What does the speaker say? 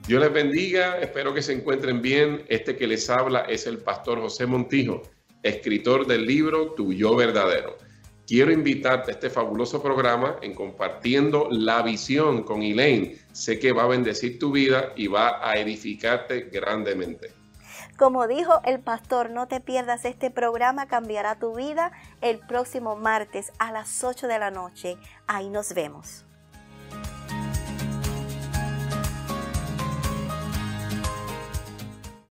Dios les bendiga, espero que se encuentren bien. Este que les habla es el pastor José Montijo, escritor del libro Tu Yo Verdadero. Quiero invitarte a este fabuloso programa en Compartiendo la Visión con Elaine. Sé que va a bendecir tu vida y va a edificarte grandemente. Como dijo el pastor, no te pierdas este programa, cambiará tu vida el próximo martes a las 8 de la noche. Ahí nos vemos.